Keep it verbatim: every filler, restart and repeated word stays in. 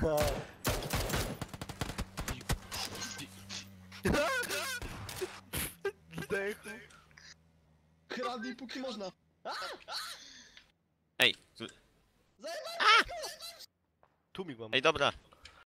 Zdechł. Kradnij póki można. Ej, Tu mi mam. ej dobra.